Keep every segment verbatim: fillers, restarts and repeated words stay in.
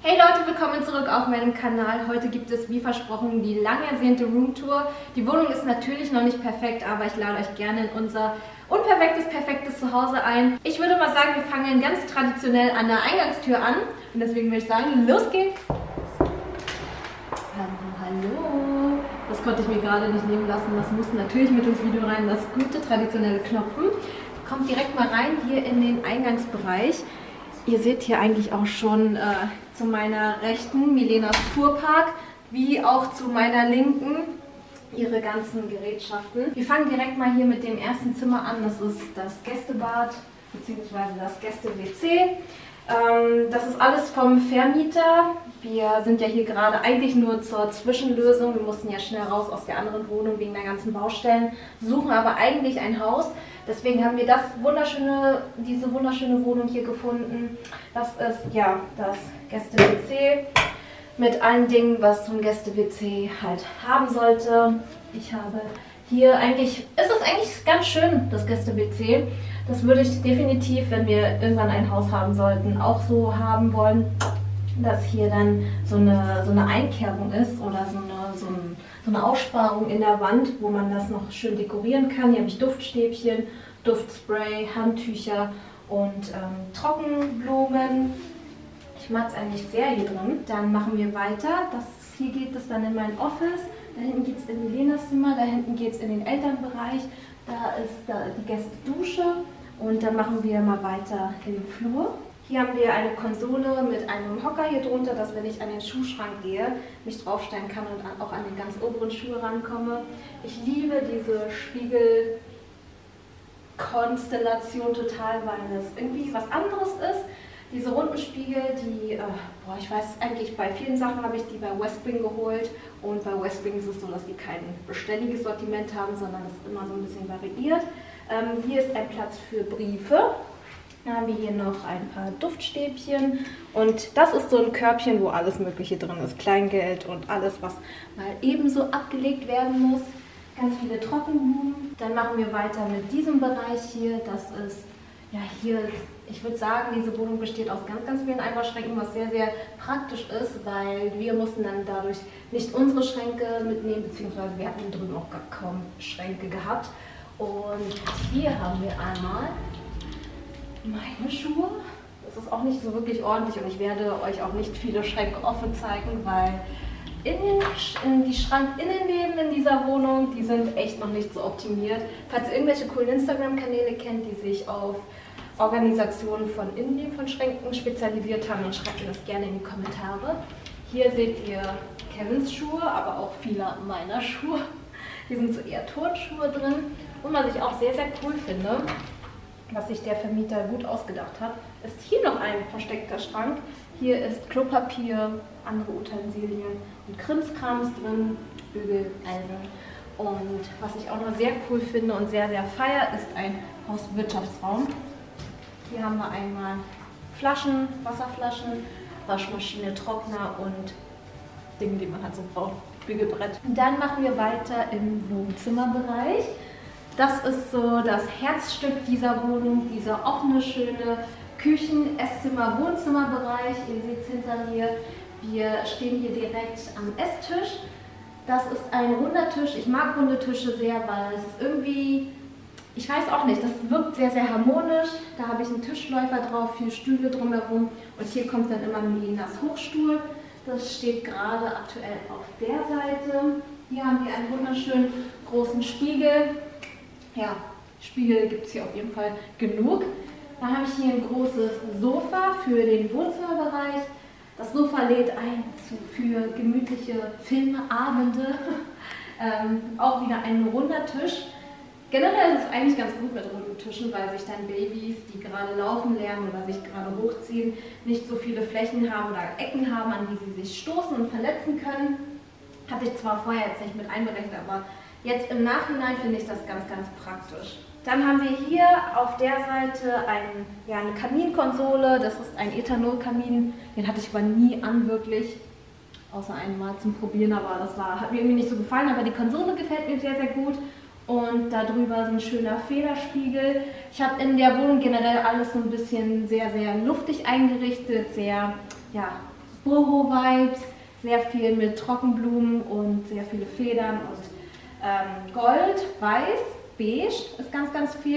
Hey Leute, willkommen zurück auf meinem Kanal. Heute gibt es, wie versprochen, die lang ersehnte Roomtour. Die Wohnung ist natürlich noch nicht perfekt, aber ich lade euch gerne in unser unperfektes, perfektes Zuhause ein. Ich würde mal sagen, wir fangen ganz traditionell an der Eingangstür an. Und deswegen würde ich sagen, los geht's! Hallo, hallo! Das konnte ich mir gerade nicht nehmen lassen. Das musste natürlich mit ins Video rein. Das gute traditionelle Klopfen. Kommt direkt mal rein hier in den Eingangsbereich. Ihr seht hier eigentlich auch schon äh, zu meiner rechten Milenas Fuhrpark, wie auch zu meiner linken ihre ganzen Gerätschaften. Wir fangen direkt mal hier mit dem ersten Zimmer an. Das ist das Gästebad bzw. das Gäste-W C. Ähm, das ist alles vom Vermieter. Wir sind ja hier gerade eigentlich nur zur Zwischenlösung. Wir mussten ja schnell raus aus der anderen Wohnung wegen der ganzen Baustellen, suchen aber eigentlich ein Haus. Deswegen haben wir das wunderschöne, diese wunderschöne Wohnung hier gefunden. Das ist ja das Gäste-W C mit allen Dingen, was so ein Gäste-W C halt haben sollte. Ich habe hier eigentlich, ist es eigentlich ganz schön, das Gäste-W C. Das würde ich definitiv, wenn wir irgendwann ein Haus haben sollten, auch so haben wollen, dass hier dann so eine, so eine Einkerbung ist oder so eine, so, ein, so eine Aussparung in der Wand, wo man das noch schön dekorieren kann. Hier habe ich Duftstäbchen, Duftspray, Handtücher und ähm, Trockenblumen. Ich mag es eigentlich sehr hier drin. Dann machen wir weiter. Das, hier geht es dann in mein Office. Da hinten geht es in Milenas Zimmer, da hinten geht es in den Elternbereich. Da ist da die Gästedusche und dann machen wir mal weiter im Flur. Hier haben wir eine Konsole mit einem Hocker hier drunter, dass wenn ich an den Schuhschrank gehe, mich draufstellen kann und auch an den ganz oberen Schuh rankomme. Ich liebe diese Spiegelkonstellation total, weil es irgendwie was anderes ist. Diese runden Spiegel, die, äh, boah, ich weiß eigentlich, bei vielen Sachen habe ich die bei Westwing geholt und bei Westwing ist es so, dass die kein beständiges Sortiment haben, sondern es immer so ein bisschen variiert. Ähm, hier ist ein Platz für Briefe. Dann haben wir hier noch ein paar Duftstäbchen und das ist so ein Körbchen, wo alles Mögliche drin ist. Kleingeld und alles, was mal ebenso abgelegt werden muss. Ganz viele Trockenblumen. Dann machen wir weiter mit diesem Bereich hier. Das ist, ja hier, ich würde sagen, diese Wohnung besteht aus ganz, ganz vielen Einbauschränken, was sehr, sehr praktisch ist, weil wir mussten dann dadurch nicht unsere Schränke mitnehmen, beziehungsweise wir hatten drüben auch gar kaum Schränke gehabt. Und hier haben wir einmal meine Schuhe. Das ist auch nicht so wirklich ordentlich und ich werde euch auch nicht viele Schränke offen zeigen, weil in, den, in die Schrankinnenleben in dieser Wohnung, die sind echt noch nicht so optimiert. Falls ihr irgendwelche coolen Instagram-Kanäle kennt, die sich auf Organisationen von Innenleben von Schränken spezialisiert haben, dann schreibt mir das gerne in die Kommentare. Hier seht ihr Kevins Schuhe, aber auch viele meiner Schuhe. Hier sind so eher Turnschuhe drin. Und was ich auch sehr, sehr cool finde, was sich der Vermieter gut ausgedacht hat, ist hier noch ein versteckter Schrank. Hier ist Klopapier, andere Utensilien und Krimskrams drin, Bügeleisen. Und was ich auch noch sehr cool finde und sehr, sehr feier, ist ein Hauswirtschaftsraum. Hier haben wir einmal Flaschen, Wasserflaschen, Waschmaschine, Trockner und Dinge, die man halt so braucht, Bügelbrett. Und dann machen wir weiter im Wohnzimmerbereich. Das ist so das Herzstück dieser Wohnung, dieser offene, schöne Küchen-, Esszimmer-, Wohnzimmerbereich. Ihr seht es hinter mir, wir stehen hier direkt am Esstisch. Das ist ein runder Tisch. Ich mag runde Tische sehr, weil es ist irgendwie, ich weiß auch nicht, das wirkt sehr, sehr harmonisch. Da habe ich einen Tischläufer drauf, vier Stühle drumherum und hier kommt dann immer Milenas Hochstuhl. Das steht gerade aktuell auf der Seite. Hier haben wir einen wunderschönen großen Spiegel. Ja, Spiegel gibt es hier auf jeden Fall genug. Dann habe ich hier ein großes Sofa für den Wohnzimmerbereich. Das Sofa lädt ein für gemütliche Filmeabende. ähm, auch wieder ein runder Tisch. Generell ist es eigentlich ganz gut mit runden Tischen, weil sich dann Babys, die gerade laufen lernen oder sich gerade hochziehen, nicht so viele Flächen haben oder Ecken haben, an die sie sich stoßen und verletzen können. Hatte ich zwar vorher jetzt nicht mit einberechnet, aber jetzt im Nachhinein finde ich das ganz, ganz praktisch. Dann haben wir hier auf der Seite ein, ja, eine Kaminkonsole. Das ist ein Ethanolkamin. Den hatte ich aber nie an, wirklich. Außer einmal zum Probieren, aber das war, hat mir irgendwie nicht so gefallen. Aber die Konsole gefällt mir sehr, sehr gut. Und darüber so ein schöner Federspiegel. Ich habe in der Wohnung generell alles so ein bisschen sehr, sehr luftig eingerichtet. Sehr, ja, Boho-Vibes, sehr viel mit Trockenblumen und sehr viele Federn und ähm, Gold, Weiß, Beige ist ganz, ganz viel.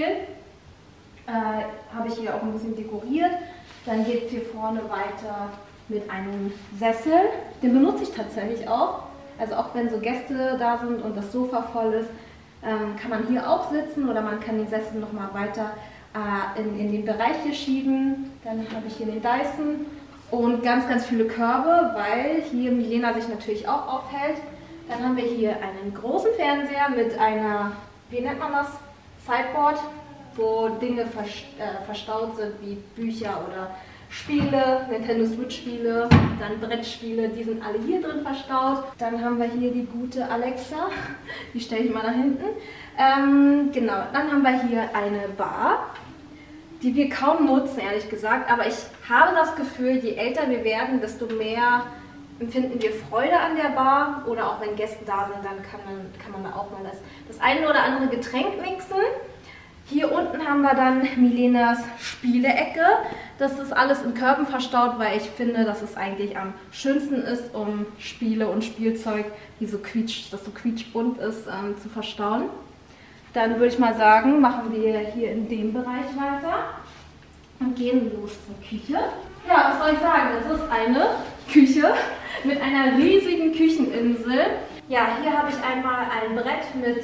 Äh, habe ich hier auch ein bisschen dekoriert. Dann geht es hier vorne weiter mit einem Sessel. Den benutze ich tatsächlich auch. Also auch wenn so Gäste da sind und das Sofa voll ist, ähm, kann man hier auch sitzen oder man kann den Sessel nochmal weiter äh, in, in den Bereich hier schieben. Dann habe ich hier den Dyson und ganz, ganz viele Körbe, weil hier Milena sich natürlich auch aufhält. Dann haben wir hier einen großen Fernseher mit einer, wie nennt man das, Sideboard, wo Dinge verstaut sind wie Bücher oder Spiele, Nintendo Switch Spiele, dann Brettspiele, die sind alle hier drin verstaut. Dann haben wir hier die gute Alexa, die stelle ich mal da hinten. Ähm, genau, dann haben wir hier eine Bar, die wir kaum nutzen, ehrlich gesagt, aber ich habe das Gefühl, je älter wir werden, desto mehr empfinden wir Freude an der Bar, oder auch wenn Gäste da sind, dann kann man, kann man da auch mal das, das eine oder andere Getränk mixen. Hier unten haben wir dann Milenas Spielecke. Das ist alles in Körben verstaut, weil ich finde, dass es eigentlich am schönsten ist, um Spiele und Spielzeug, die so quietsch, das so quietschbunt ist, ähm, zu verstauen. Dann würde ich mal sagen, machen wir hier in dem Bereich weiter und gehen los zur Küche. Ja, was soll ich sagen? Das ist eine Küche mit einer riesigen Kücheninsel. Ja, hier habe ich einmal ein Brett mit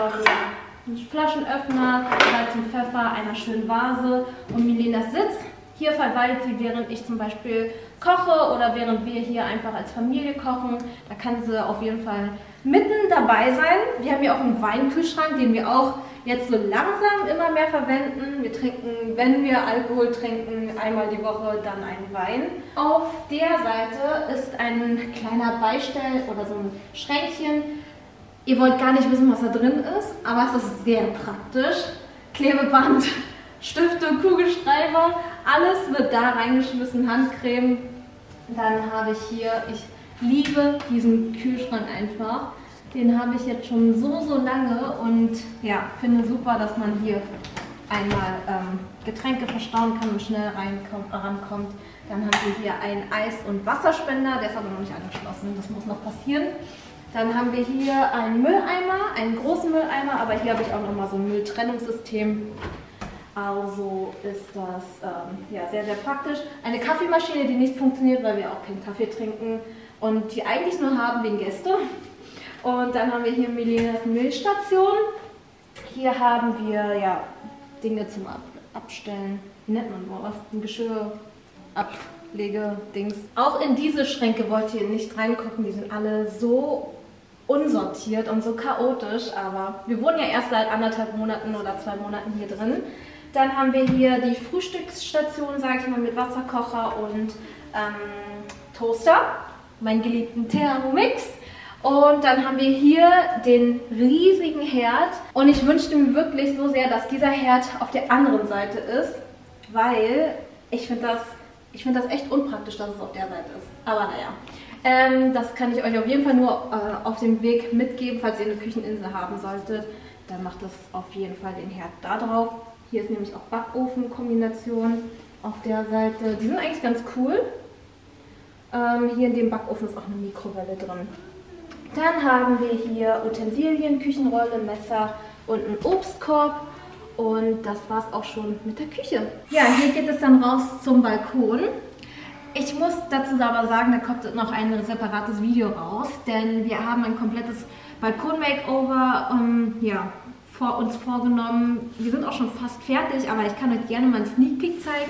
ähm, Flaschenöffner, Salz und Pfeffer, einer schönen Vase und Milenas Sitz. Hier verweilt sie, während ich zum Beispiel koche oder während wir hier einfach als Familie kochen. Da kann sie auf jeden Fall mitten dabei sein. Wir haben hier auch einen Weinkühlschrank, den wir auch jetzt so langsam immer mehr verwenden. Wir trinken, wenn wir Alkohol trinken, einmal die Woche dann einen Wein. Auf der Seite ist ein kleiner Beistell oder so ein Schränkchen. Ihr wollt gar nicht wissen, was da drin ist, aber es ist sehr praktisch. Klebeband, Stifte, Kugelschreiber, alles wird da reingeschmissen, Handcreme. Dann habe ich hier, ich liebe diesen Kühlschrank einfach. Den habe ich jetzt schon so, so lange und ja, finde super, dass man hier einmal ähm, Getränke verstauen kann und schnell reinkommt, rankommt. Dann haben wir hier einen Eis- und Wasserspender, der ist aber noch nicht angeschlossen, das muss noch passieren. Dann haben wir hier einen Mülleimer, einen großen Mülleimer, aber hier habe ich auch nochmal so ein Mülltrennungssystem. Also ist das ähm, ja, sehr, sehr praktisch. Eine Kaffeemaschine, die nicht funktioniert, weil wir auch keinen Kaffee trinken und die eigentlich nur haben wegen Gäste. Und dann haben wir hier Milenas Milchstation. Hier haben wir ja, Dinge zum Ab Abstellen. Wie nennt man was? Ein Geschirr, Ablege-Dings. Auch in diese Schränke wollt ihr nicht reingucken. Die sind alle so unsortiert und so chaotisch. Aber wir wohnen ja erst seit anderthalb Monaten oder zwei Monaten hier drin. Dann haben wir hier die Frühstücksstation, sage ich mal, mit Wasserkocher und ähm, Toaster. Meinen geliebten Thermomix. Und dann haben wir hier den riesigen Herd. Und ich wünschte mir wirklich so sehr, dass dieser Herd auf der anderen Seite ist. Weil ich finde das, ich find das echt unpraktisch, dass es auf der Seite ist. Aber naja, ähm, das kann ich euch auf jeden Fall nur äh, auf dem Weg mitgeben. Falls ihr eine Kücheninsel haben solltet, dann macht das auf jeden Fall den Herd da drauf. Hier ist nämlich auch Backofen-Kombination auf der Seite. Die sind eigentlich ganz cool. Ähm, hier in dem Backofen ist auch eine Mikrowelle drin. Dann haben wir hier Utensilien, Küchenrolle, Messer und einen Obstkorb. Und das war es auch schon mit der Küche. Ja, hier geht es dann raus zum Balkon. Ich muss dazu aber sagen, da kommt noch ein separates Video raus, denn wir haben ein komplettes Balkon-Makeover ähm, ja, vor uns vorgenommen. Wir sind auch schon fast fertig, aber ich kann euch gerne mal einen Sneak Peek zeigen.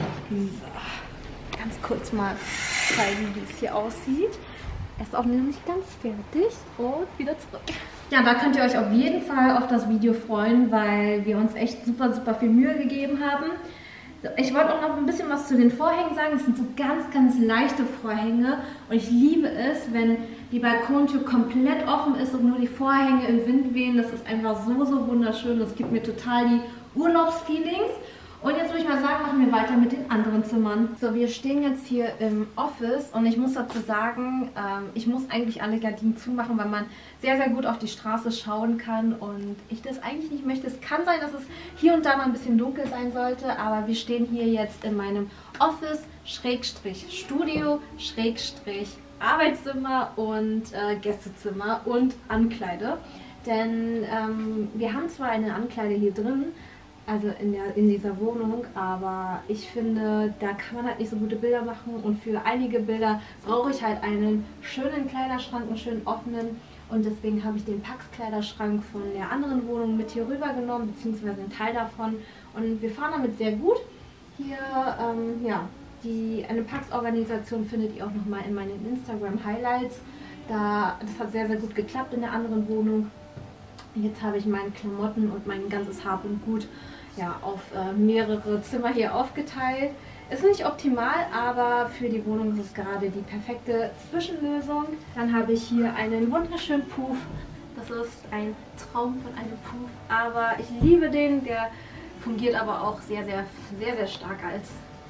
So, ganz kurz mal zeigen, wie es hier aussieht. Er ist auch noch nicht ganz fertig und wieder zurück. Ja, da könnt ihr euch auf jeden Fall auf das Video freuen, weil wir uns echt super, super viel Mühe gegeben haben. Ich wollte auch noch ein bisschen was zu den Vorhängen sagen. Es sind so ganz, ganz leichte Vorhänge und ich liebe es, wenn die Balkontür komplett offen ist und nur die Vorhänge im Wind wehen. Das ist einfach so, so wunderschön. Das gibt mir total die Urlaubsfeelings. Und jetzt würde ich mal sagen, machen wir weiter mit den anderen Zimmern. So, wir stehen jetzt hier im Office und ich muss dazu sagen, ähm, ich muss eigentlich alle Gardinen zumachen, weil man sehr, sehr gut auf die Straße schauen kann und ich das eigentlich nicht möchte. Es kann sein, dass es hier und da mal ein bisschen dunkel sein sollte, aber wir stehen hier jetzt in meinem Office, Schrägstrich Studio, Schrägstrich Arbeitszimmer und äh, Gästezimmer und Ankleide. Denn ähm, wir haben zwar eine Ankleide hier drin, also in, der, in dieser Wohnung, aber ich finde, da kann man halt nicht so gute Bilder machen und für einige Bilder brauche ich halt einen schönen Kleiderschrank, einen schönen offenen, und deswegen habe ich den Pax-Kleiderschrank von der anderen Wohnung mit hier rüber genommen, beziehungsweise einen Teil davon, und wir fahren damit sehr gut. Hier, ähm, ja, die, eine Pax-Organisation findet ihr auch nochmal in meinen Instagram-Highlights. Da, das hat sehr, sehr gut geklappt in der anderen Wohnung. Jetzt habe ich meine Klamotten und mein ganzes Hab und Gut ja, auf äh, mehrere Zimmer hier aufgeteilt. Ist nicht optimal, aber für die Wohnung ist es gerade die perfekte Zwischenlösung. Dann habe ich hier einen wunderschönen Puff. Das ist ein Traum von einem Puff, aber ich liebe den. Der fungiert aber auch sehr, sehr, sehr, sehr stark als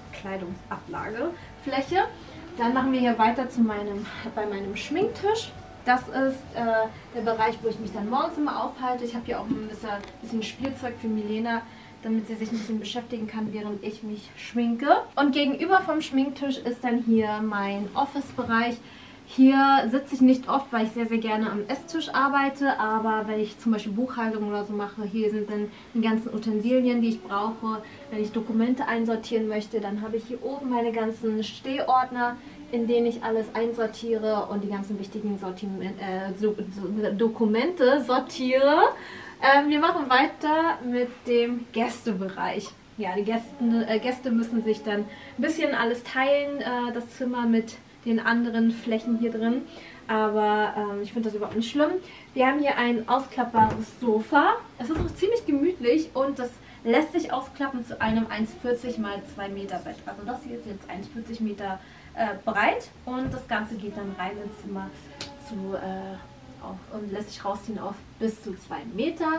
Kleidungsablagefläche. Dann machen wir hier weiter zu meinem, bei meinem Schminktisch. Das ist äh, der Bereich, wo ich mich dann morgens immer aufhalte. Ich habe hier auch ein bisschen, bisschen Spielzeug für Milena, damit sie sich ein bisschen beschäftigen kann, während ich mich schminke. Und gegenüber vom Schminktisch ist dann hier mein Office-Bereich. Hier sitze ich nicht oft, weil ich sehr, sehr gerne am Esstisch arbeite, aber wenn ich zum Beispiel Buchhaltung oder so mache, hier sind dann die ganzen Utensilien, die ich brauche. Wenn ich Dokumente einsortieren möchte, dann habe ich hier oben meine ganzen Stehordner, in denen ich alles einsortiere und die ganzen wichtigen Sortiment, äh, so, so, Dokumente sortiere. Ähm, wir machen weiter mit dem Gästebereich. Ja, die Gäste, äh, Gäste müssen sich dann ein bisschen alles teilen, äh, das Zimmer mit den anderen Flächen hier drin. Aber ähm, ich finde das überhaupt nicht schlimm. Wir haben hier ein ausklappbares Sofa. Es ist auch ziemlich gemütlich und das lässt sich ausklappen zu einem eins vierzig mal zwei Meter Bett. Also das hier ist jetzt eins vierzig Meter äh, breit und das Ganze geht dann rein ins Zimmer zu, äh, auf, und lässt sich rausziehen auf bis zu zwei Meter.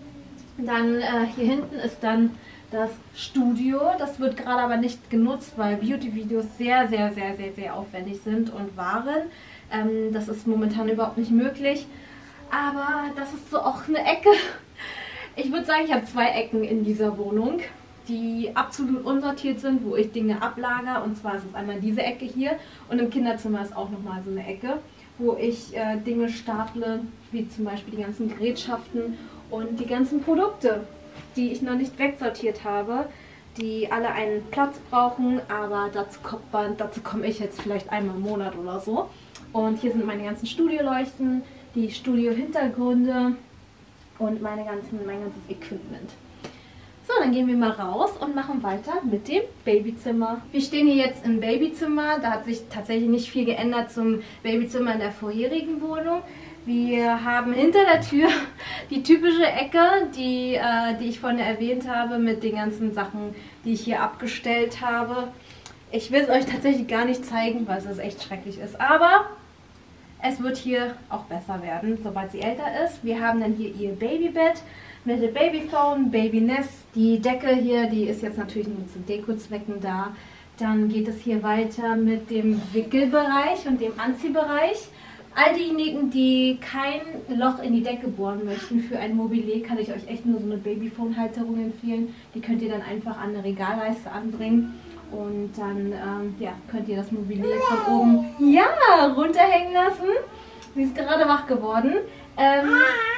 Dann äh, hier hinten ist dann das Studio. Das wird gerade aber nicht genutzt, weil Beauty-Videos sehr, sehr, sehr, sehr, sehr aufwendig sind und waren. Ähm, das ist momentan überhaupt nicht möglich. Aber das ist so auch eine Ecke. Ich würde sagen, ich habe zwei Ecken in dieser Wohnung, die absolut unsortiert sind, wo ich Dinge ablagere. Und zwar ist es einmal diese Ecke hier und im Kinderzimmer ist auch nochmal so eine Ecke, wo ich äh, Dinge staple, wie zum Beispiel die ganzen Gerätschaften und die ganzen Produkte, die ich noch nicht wegsortiert habe, die alle einen Platz brauchen, aber dazu kommt man, dazu komme ich jetzt vielleicht einmal im Monat oder so. Und hier sind meine ganzen Studioleuchten, die Studio-Hintergründe und meine ganzen, mein ganzes Equipment. So, dann gehen wir mal raus und machen weiter mit dem Babyzimmer. Wir stehen hier jetzt im Babyzimmer. Da hat sich tatsächlich nicht viel geändert zum Babyzimmer in der vorherigen Wohnung. Wir haben hinter der Tür die typische Ecke, die, äh, die ich vorhin erwähnt habe, mit den ganzen Sachen, die ich hier abgestellt habe. Ich will es euch tatsächlich gar nicht zeigen, weil es echt schrecklich ist. Aber es wird hier auch besser werden, sobald sie älter ist. Wir haben dann hier ihr Babybett mit dem Babyphone, Babynest. Die Decke hier, die ist jetzt natürlich nur zu Dekozwecken da. Dann geht es hier weiter mit dem Wickelbereich und dem Anziehbereich. All diejenigen, die kein Loch in die Decke bohren möchten für ein Mobilier, kann ich euch echt nur so eine Babyphone-Halterung empfehlen. Die könnt ihr dann einfach an eine Regalleiste anbringen und dann ähm, ja, könnt ihr das Mobilier von oben ja, runterhängen lassen. Sie ist gerade wach geworden. Ähm,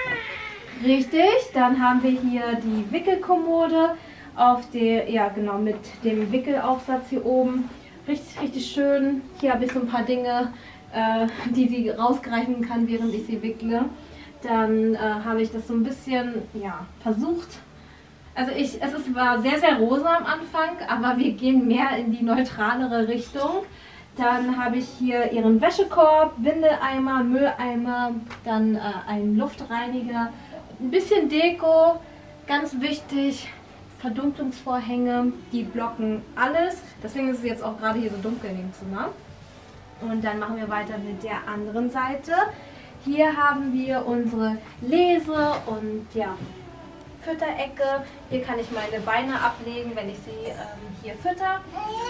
richtig, dann haben wir hier die Wickelkommode auf der, ja genau, mit dem Wickelaufsatz hier oben. Richtig, richtig schön. Hier habe ich so ein paar Dinge, die sie rausgreifen kann, während ich sie wickle. Dann äh, habe ich das so ein bisschen ja, versucht. Also ich, es ist, war sehr, sehr rosa am Anfang, aber wir gehen mehr in die neutralere Richtung. Dann habe ich hier ihren Wäschekorb, Windeleimer, Mülleimer, dann äh, einen Luftreiniger, ein bisschen Deko, ganz wichtig, Verdunklungsvorhänge, die blocken alles. Deswegen ist es jetzt auch gerade hier so dunkel in dem Zimmer. Und dann machen wir weiter mit der anderen Seite. Hier haben wir unsere Lese- und ja, Fütterecke. Hier kann ich meine Beine ablegen, wenn ich sie ähm, hier fütter.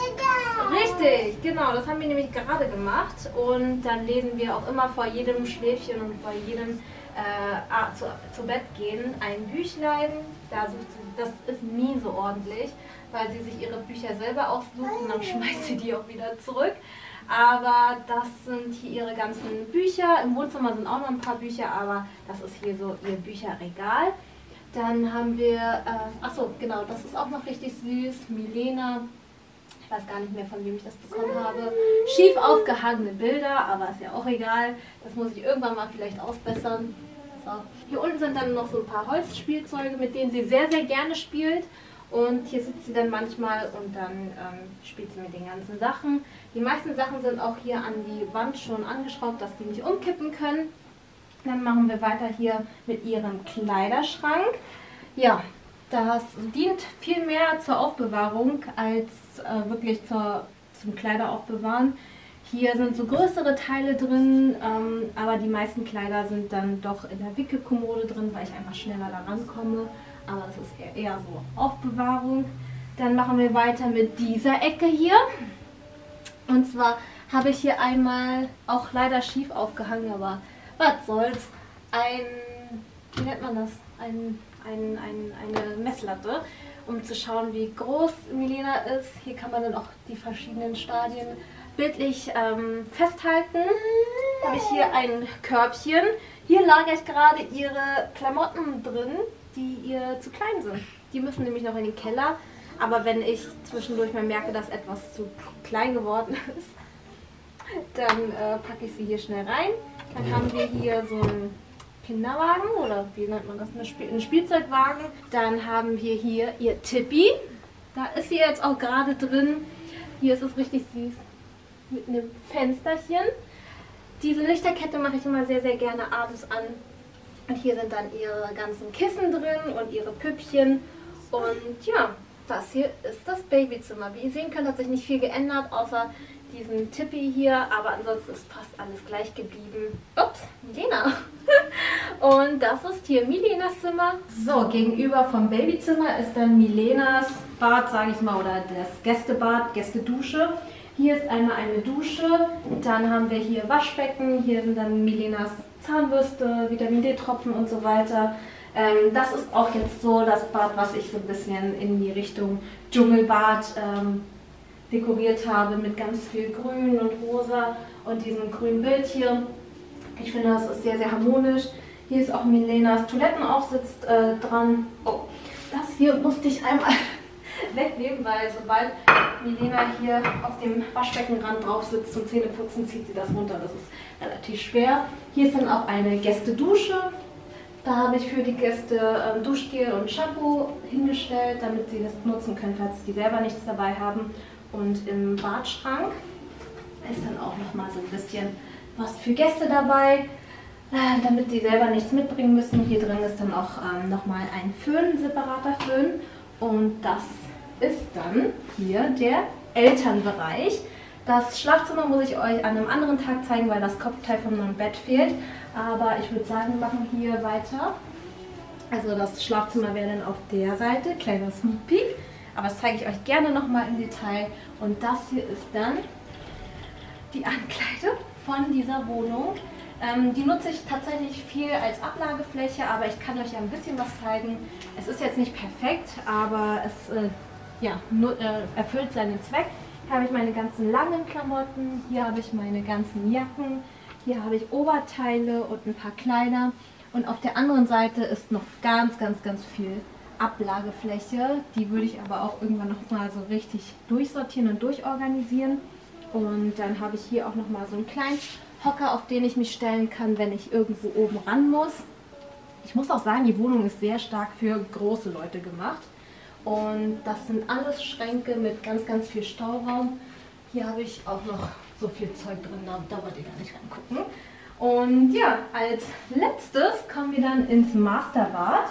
Richtig, genau, das haben wir nämlich gerade gemacht. Und dann lesen wir auch immer vor jedem Schläfchen und vor jedem äh, zu, zu Bett gehen ein Büchlein. Da sucht sie, das ist nie so ordentlich, weil sie sich ihre Bücher selber aussucht und dann schmeißt sie die auch wieder zurück. Aber das sind hier ihre ganzen Bücher. Im Wohnzimmer sind auch noch ein paar Bücher, aber das ist hier so ihr Bücherregal. Dann haben wir, äh, achso, genau, das ist auch noch richtig süß. Milena, ich weiß gar nicht mehr, von wem ich das bekommen habe. Schief aufgehangene Bilder, aber ist ja auch egal. Das muss ich irgendwann mal vielleicht ausbessern. So. Hier unten sind dann noch so ein paar Holzspielzeuge, mit denen sie sehr, sehr gerne spielt. Und hier sitzt sie dann manchmal und dann ähm, spielt sie mit den ganzen Sachen. Die meisten Sachen sind auch hier an die Wand schon angeschraubt, dass die nicht umkippen können. Dann machen wir weiter hier mit ihrem Kleiderschrank. Ja, das dient viel mehr zur Aufbewahrung als äh, wirklich zur, zum Kleideraufbewahren. Hier sind so größere Teile drin, ähm, aber die meisten Kleider sind dann doch in der Wickelkommode drin, weil ich einfach schneller da rankomme. Aber das ist eher, eher so Aufbewahrung. Dann machen wir weiter mit dieser Ecke hier. Und zwar habe ich hier einmal, auch leider schief aufgehangen, aber was soll's, ein, wie nennt man das, ein, ein, ein, eine Messlatte, um zu schauen, wie groß Milena ist. Hier kann man dann auch die verschiedenen Stadien bildlich ähm, festhalten. Habe ich hier ein Körbchen. Hier lagere ich gerade ihre Klamotten drin, die ihr zu klein sind. Die müssen nämlich noch in den Keller. Aber wenn ich zwischendurch mal merke, dass etwas zu klein geworden ist, dann äh, packe ich sie hier schnell rein. Dann haben wir hier so einen Kinderwagen oder wie nennt man das, einen Spielzeugwagen. Dann haben wir hier ihr Tippi. Da ist sie jetzt auch gerade drin. Hier ist es richtig süß mit einem Fensterchen. Diese Lichterkette mache ich immer sehr, sehr gerne abends an. Und hier sind dann ihre ganzen Kissen drin und ihre Püppchen. Und ja, das hier ist das Babyzimmer. Wie ihr sehen könnt, hat sich nicht viel geändert, außer diesen Tippi hier. Aber ansonsten ist fast alles gleich geblieben. Ups, Milena. Und das ist hier Milenas Zimmer. So, gegenüber vom Babyzimmer ist dann Milenas Bad, sage ich mal, oder das Gästebad, Gästedusche. Hier ist einmal eine Dusche, dann haben wir hier Waschbecken, hier sind dann Milenas Zahnbürste, Vitamin D-Tropfen und so weiter. Ähm, das ist auch jetzt so das Bad, was ich so ein bisschen in die Richtung Dschungelbad ähm, dekoriert habe, mit ganz viel Grün und Rosa und diesem grünen Bild hier. Ich finde, das ist sehr, sehr harmonisch. Hier ist auch Milenas Toilettenaufsitz äh, dran. Oh, das hier musste ich einmal wegnehmen, weil sobald Milena hier auf dem Waschbeckenrand drauf sitzt zum Zähneputzen, zieht sie das runter. Das ist relativ schwer. Hier ist dann auch eine Gästedusche. Da habe ich für die Gäste ähm, Duschgel und Shampoo hingestellt, damit sie das nutzen können, falls die selber nichts dabei haben. Und im Badschrank ist dann auch noch mal so ein bisschen was für Gäste dabei, äh, damit sie selber nichts mitbringen müssen. Hier drin ist dann auch ähm, noch mal ein Föhn, ein separater Föhn. Und das ist dann hier der Elternbereich. Das Schlafzimmer muss ich euch an einem anderen Tag zeigen, weil das Kopfteil von meinem Bett fehlt. Aber ich würde sagen, wir machen hier weiter. Also das Schlafzimmer wäre dann auf der Seite, kleiner Sneak Peek. Aber das zeige ich euch gerne nochmal im Detail. Und das hier ist dann die Ankleidung von dieser Wohnung. Ähm, die nutze ich tatsächlich viel als Ablagefläche, aber ich kann euch ja ein bisschen was zeigen. Es ist jetzt nicht perfekt, aber es äh, ja, nur, äh, erfüllt seinen Zweck. Hier habe ich meine ganzen langen Klamotten, hier habe ich meine ganzen Jacken, hier habe ich Oberteile und ein paar Kleider. Und auf der anderen Seite ist noch ganz, ganz, ganz viel Ablagefläche. Die würde ich aber auch irgendwann nochmal so richtig durchsortieren und durchorganisieren. Und dann habe ich hier auch nochmal so einen kleinen Hocker, auf den ich mich stellen kann, wenn ich irgendwo oben ran muss. Ich muss auch sagen, die Wohnung ist sehr stark für große Leute gemacht. Und das sind alles Schränke mit ganz, ganz viel Stauraum. Hier habe ich auch noch so viel Zeug drin, da, da wollt ihr gar nicht reingucken. Und ja, als letztes kommen wir dann ins Masterbad.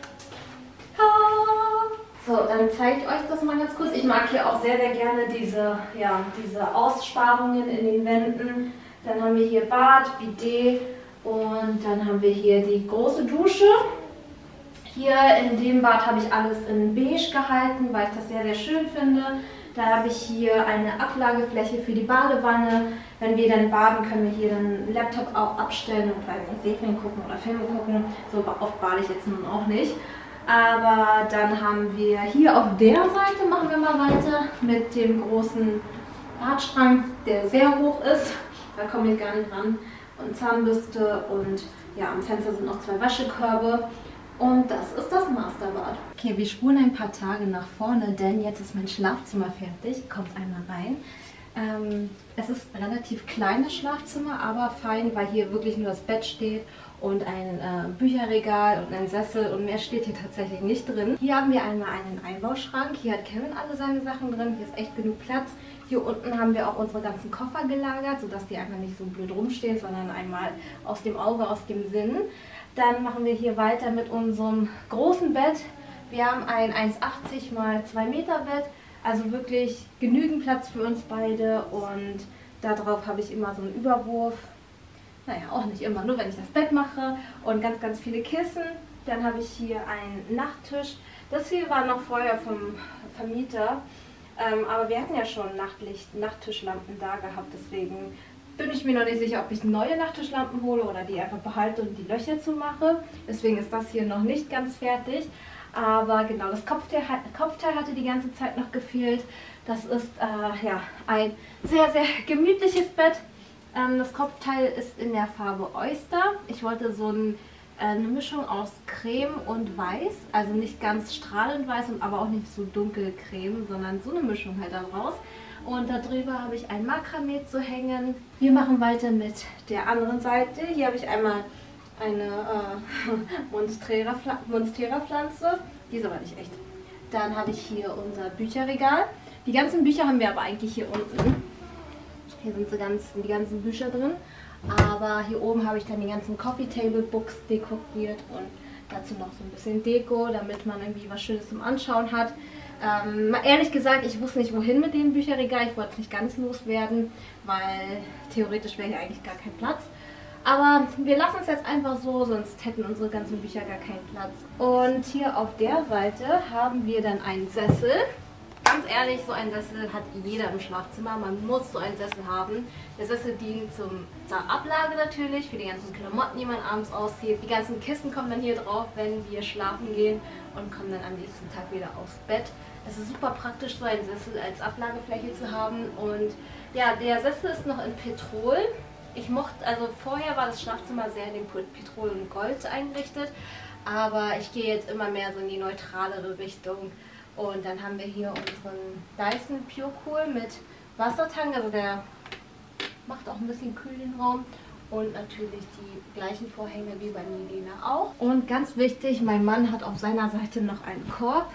So, dann zeige ich euch das mal ganz kurz. Ich mag hier auch sehr, sehr gerne diese, ja, diese Aussparungen in den Wänden. Dann haben wir hier Bad, Bidet und dann haben wir hier die große Dusche. Ich Hier in dem Bad habe ich alles in beige gehalten, weil ich das sehr, sehr schön finde. Da habe ich hier eine Ablagefläche für die Badewanne. Wenn wir dann baden, können wir hier den Laptop auch abstellen und bei Serien gucken oder Filme gucken. So oft bade ich jetzt nun auch nicht. Aber dann haben wir hier auf der Seite, machen wir mal weiter, mit dem großen Badschrank, der sehr hoch ist. Da komme ich gar nicht ran. Und Zahnbürste und ja, am Fenster sind noch zwei Waschekörbe. Und das ist das Masterbad. Okay, wir spulen ein paar Tage nach vorne, denn jetzt ist mein Schlafzimmer fertig. Kommt einmal rein. Ähm, es ist ein relativ kleines Schlafzimmer, aber fein, weil hier wirklich nur das Bett steht und ein äh, Bücherregal und ein Sessel und mehr steht hier tatsächlich nicht drin. Hier haben wir einmal einen Einbauschrank. Hier hat Kevin alle seine Sachen drin. Hier ist echt genug Platz. Hier unten haben wir auch unsere ganzen Koffer gelagert, sodass die einfach nicht so blöd rumstehen, sondern einmal aus dem Auge, aus dem Sinn. Dann machen wir hier weiter mit unserem großen Bett. Wir haben ein eins achtzig mal zwei Meter Bett, also wirklich genügend Platz für uns beide und darauf habe ich immer so einen Überwurf. Naja, auch nicht immer, nur wenn ich das Bett mache und ganz, ganz viele Kissen. Dann habe ich hier einen Nachttisch. Das hier war noch vorher vom Vermieter, ähm, aber wir hatten ja schon Nachtlicht, Nachttischlampen da gehabt, deswegen bin ich mir noch nicht sicher, ob ich neue Nachttischlampen hole oder die einfach behalte und die Löcher zumache. Deswegen ist das hier noch nicht ganz fertig. Aber genau, das Kopfteil, Kopfteil hatte die ganze Zeit noch gefehlt. Das ist äh, ja, ein sehr, sehr gemütliches Bett. Ähm, das Kopfteil ist in der Farbe Oyster. Ich wollte so ein, äh, eine Mischung aus Creme und Weiß. Also nicht ganz strahlend weiß, aber auch nicht so dunkelcreme, sondern so eine Mischung halt daraus. Und darüber habe ich ein Makramee zu hängen. Wir machen weiter mit der anderen Seite. Hier habe ich einmal eine äh, Monstera-Pflanze. Die ist aber nicht echt. Dann habe ich hier unser Bücherregal. Die ganzen Bücher haben wir aber eigentlich hier unten. Hier sind so ganz, die ganzen Bücher drin. Aber hier oben habe ich dann die ganzen Coffee Table Books dekoriert und dazu noch so ein bisschen Deko, damit man irgendwie was Schönes zum Anschauen hat. Ähm, mal ehrlich gesagt, ich wusste nicht, wohin mit dem Bücherregal. Ich wollte es nicht ganz loswerden, weil theoretisch wäre hier eigentlich gar kein Platz. Aber wir lassen es jetzt einfach so, sonst hätten unsere ganzen Bücher gar keinen Platz. Und hier auf der Seite haben wir dann einen Sessel. Ganz ehrlich, so ein Sessel hat jeder im Schlafzimmer. Man muss so einen Sessel haben. Der Sessel dient zum, zur Ablage natürlich, für die ganzen Klamotten, die man abends auszieht. Die ganzen Kissen kommen dann hier drauf, wenn wir schlafen gehen und kommen dann am nächsten Tag wieder aufs Bett. Es ist super praktisch, so einen Sessel als Ablagefläche zu haben. Und ja, der Sessel ist noch in Petrol. Ich mochte, also vorher war das Schlafzimmer sehr in dem Petrol und Gold eingerichtet, aber ich gehe jetzt immer mehr so in die neutralere Richtung. Und dann haben wir hier unseren Dyson Pure Cool mit Wassertank, also der macht auch ein bisschen kühl den Raum. Und natürlich die gleichen Vorhänge wie bei Nilena auch. Und ganz wichtig, mein Mann hat auf seiner Seite noch einen Korb.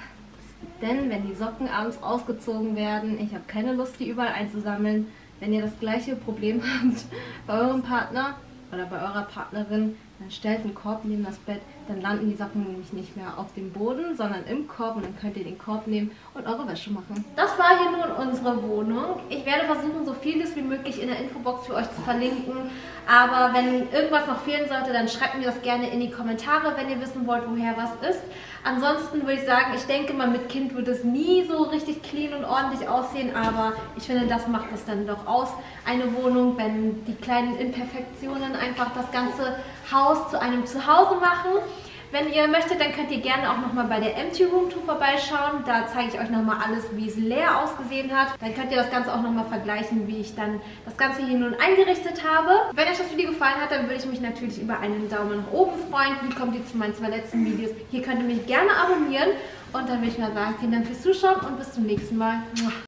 Denn wenn die Socken abends ausgezogen werden, ich habe keine Lust, die überall einzusammeln. Wenn ihr das gleiche Problem habt bei eurem Partner oder bei eurer Partnerin, dann stellt einen Korb neben das Bett, dann landen die Socken nämlich nicht mehr auf dem Boden, sondern im Korb und dann könnt ihr den Korb nehmen und eure Wäsche machen. Das war hier nun unsere Wohnung. Ich werde versuchen, so vieles wie möglich in der Infobox für euch zu verlinken, aber wenn irgendwas noch fehlen sollte, dann schreibt mir das gerne in die Kommentare, wenn ihr wissen wollt, woher was ist. Ansonsten würde ich sagen, ich denke mal, mit Kind wird es nie so richtig clean und ordentlich aussehen, aber ich finde, das macht es dann doch aus, eine Wohnung, wenn die kleinen Imperfektionen einfach das ganze Haus zu einem Zuhause machen. Wenn ihr möchtet, dann könnt ihr gerne auch nochmal bei der Empty Room Tour vorbeischauen. Da zeige ich euch nochmal alles, wie es leer ausgesehen hat. Dann könnt ihr das Ganze auch nochmal vergleichen, wie ich dann das Ganze hier nun eingerichtet habe. Wenn euch das Video gefallen hat, dann würde ich mich natürlich über einen Daumen nach oben freuen. Wie kommt ihr zu meinen zwei letzten Videos? Hier könnt ihr mich gerne abonnieren. Und dann würde ich mal sagen, vielen Dank fürs Zuschauen und bis zum nächsten Mal.